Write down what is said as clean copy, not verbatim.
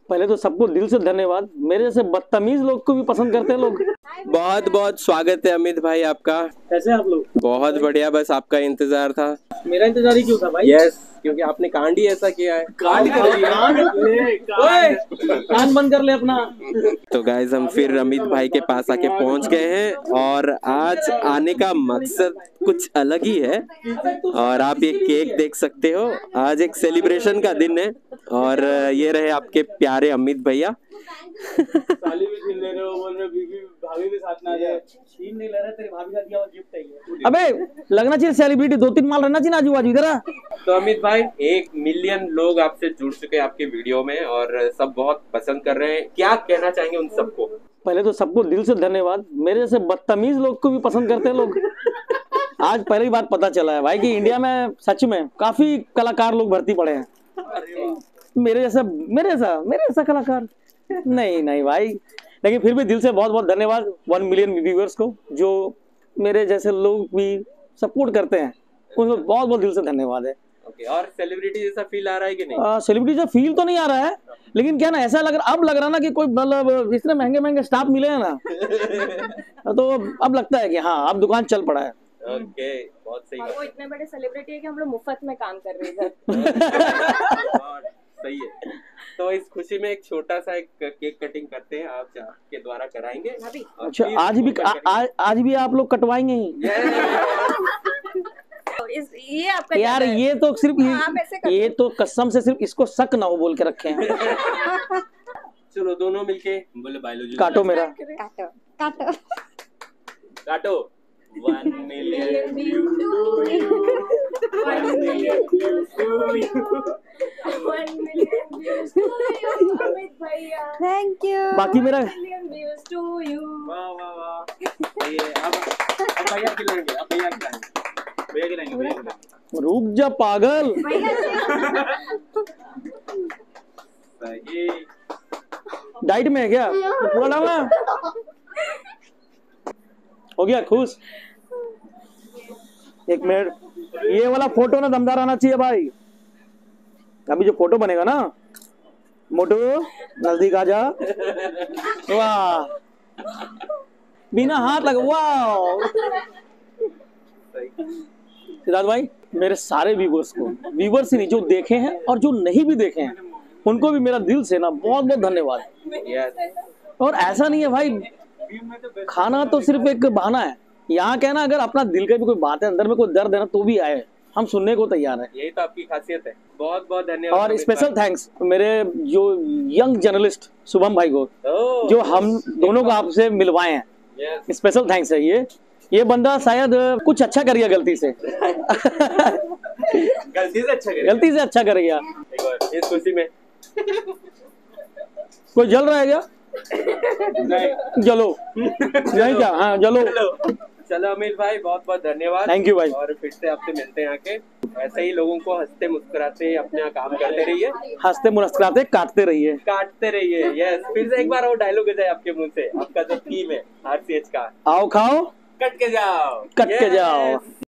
पहले तो सबको दिल से धन्यवाद। मेरे जैसे बदतमीज लोग को भी पसंद करते हैं लोग। बहुत बहुत स्वागत है अमित भाई आपका। कैसे आप लोग? बहुत बढ़िया, बस आपका इंतजार था। मेरा इंतजार ही क्यों था भाई? यस, क्योंकि आपने कांड ही ऐसा किया है। कान बंद कर ले अपना। तो गाइस हम फिर अमित भाई के पास आके पहुंच गए हैं और आज आने का मकसद कुछ अलग ही है। और आप ये केक देख सकते हो, आज एक सेलिब्रेशन का दिन है और ये रहे आपके प्यारे अमित भैया। साली भी छीन ले रहे हो, बोल रहे बीवी भाभी भी साथ में आ जाए। छीन नहीं ले रहे, तेरी भाभी का दिया हुआ गिफ्ट है ये। अबे लगना चाहिए सेलिब्रिटी, 2-3 माल रहना चाहिए आजू बाजू। इधर आ। तो अमित भाई 1 मिलियन लोग आपसे जुड़ चुके हैं आपके वीडियो में और सब बहुत पसंद कर रहे हैं, क्या कहना चाहेंगे उन सबको? पहले तो सबको दिल से धन्यवाद। मेरे जैसे बदतमीज लोग को भी पसंद करते हैं लोग। आज पहली बार पता चला है भाई कि इंडिया में सच में काफी कलाकार लोग भर्ती पड़े हैं। मेरे जैसा कलाकार नहीं भाई, लेकिन फिर भी दिल से बहुत बहुत धन्यवाद 1 मिलियन व्यूअर्स को, जो मेरे जैसे लोग भी सपोर्ट करते हैं, उनको बहुत बहुत दिल से धन्यवाद है। और सेलिब्रिटी जैसा फील आ रहा है कि नहीं? सेलिब्रिटी जैसा फील तो नहीं आ रहा है, लेकिन क्या ना ऐसा अब लग रहा ना कि कोई मतलब इतने महंगे स्टाफ मिले हैं ना तो अब लगता है कि हाँ अब दुकान चल पड़ा है। ओके, बहुत सही बात। वो इतने बड़े सेलिब्रिटी है कि हम लोग मुफ्त में काम कर रहे हैं। सही है। तो इस खुशी में एक छोटा सा एक केक कटिंग करते हैं, आप के द्वारा कराएंगे। अच्छा, आज भी आप लोग कटवाएंगे ही? ये आपका यार ये तो सिर्फ ये तो कसम से सिर्फ इसको शक ना हो बोल के रखे हैं। चलो दोनों मिलके बोले बायोलॉजी। काटो मेरा, काटो काटो। 1 million views to you, 1 million views to you, 1 million views to you, Amit भैया। Thank you। बाकी मेरा 1 million views to you। वाह वाह वाह। ये अब भैया खिलाएंगे, अब भैया खिलाएंगे। रुक जा पागल। सही। डाइट में है क्या? तो पूरा डालना। हो गया खुश? 1 मिनट, ये वाला फोटो ना दमदार आना चाहिए भाई। अभी जो फोटो बनेगा ना, मोटू नजदीक आ जा। वाह, बिना हाथ लगा। वाह सिद्धार्थ भाई, मेरे सारे व्यूवर्स ही नहीं, जो देखे हैं और जो नहीं भी देखे हैं, उनको भी मेरा दिल से ना बहुत बहुत धन्यवाद। और ऐसा नहीं है भाई, खाना तो सिर्फ एक बहाना है। यहाँ कहना अगर अपना दिल का भी कोई बात है, अंदर में कोई दर्द है ना, तो भी आए, हम सुनने को तैयार है। यही तो आपकी खासियत है। बहुत बहुत धन्यवाद। और स्पेशल थैंक्स मेरे जो यंग जर्नलिस्ट शुभम भाई को, जो हम दोनों को आपसे मिलवाए हैं। स्पेशल थैंक्स है। ये बंदा शायद कुछ अच्छा कर गया गलती से। गलती से अच्छा कर गया। इस खुशी में कोई जल रहा है क्या? नहीं। जलो नहीं क्या? हाँ जलो। चलो अमित भाई, बहुत बहुत धन्यवाद। थैंक यू भाई। और फिर से आपसे मिलते हैं आके। ऐसे ही लोगों को हंसते मुस्कुराते अपना काम करते रहिए। हंसते मुस्कुराते काटते रहिए। यस, फिर से एक बार और डायलॉग है आपके मुंह से, आपका जो थीम है RCH का। आओ खाओ कट के जाओ। कट के जाओ।